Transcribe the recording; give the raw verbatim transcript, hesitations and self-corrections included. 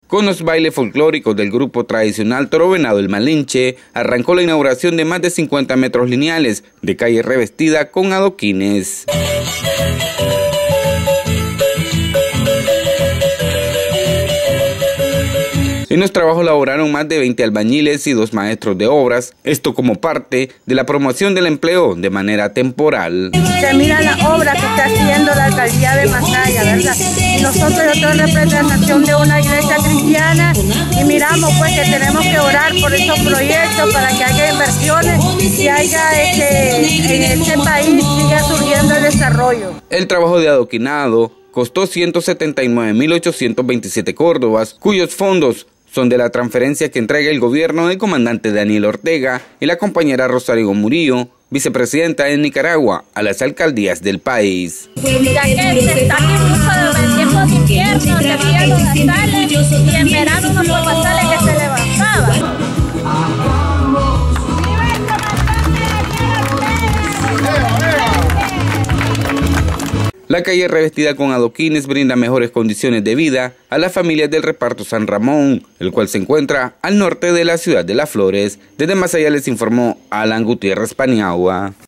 Con los bailes folclóricos del grupo tradicional Toro Venado El Malinche, arrancó la inauguración de más de cincuenta metros lineales de calle revestida con adoquines. En los trabajos laboraron más de veinte albañiles y dos maestros de obras, esto como parte de la promoción del empleo de manera temporal. Se mira la obra que está haciendo la alcaldía de Masaya, ¿verdad? Y nosotros, yo estoy en representación de una iglesia cristiana y miramos pues que tenemos que orar por estos proyectos para que haya inversiones y haya este, en este país siga surgiendo el desarrollo. El trabajo de adoquinado costó ciento setenta y nueve mil ochocientos veintisiete córdobas, cuyos fondos son de la transferencia que entrega el gobierno del comandante Daniel Ortega y la compañera Rosario Murillo, vicepresidenta en Nicaragua, a las alcaldías del país. Ya que se está aquí mucho en tiempos de invierno, se veían los basales y en verano unos basales que se levantaban. La calle revestida con adoquines brinda mejores condiciones de vida a las familias del reparto San Ramón, el cual se encuentra al norte de la ciudad de Las Flores. Desde Masaya les informó Alan Gutiérrez Paniagua.